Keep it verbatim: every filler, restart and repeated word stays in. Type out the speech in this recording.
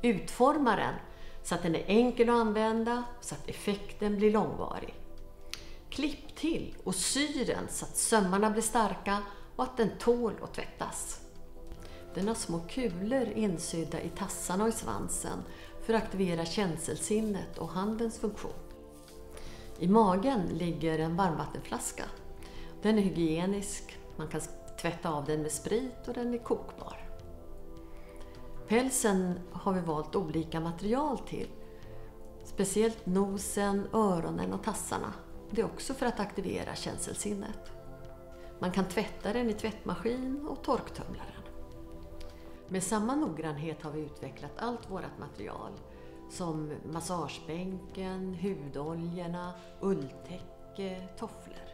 Utforma den så att den är enkel att använda, så att effekten blir långvarig. Klipp till och sy den så att sömmarna blir starka och att den tål att tvättas. Den har små kulor insydda i tassarna och i svansen för att aktivera känselsinnet och handens funktion. I magen ligger en varmvattenflaska. Den är hygienisk, man kan tvätta av den med sprit och den är kokbar. Pälsen har vi valt olika material till, speciellt nosen, öronen och tassarna. Det är också för att aktivera känselsinnet. Man kan tvätta den i tvättmaskin och torktumla den. Med samma noggrannhet har vi utvecklat allt vårt material, som massagebänken, hudoljorna, ulltäcke, tofflor.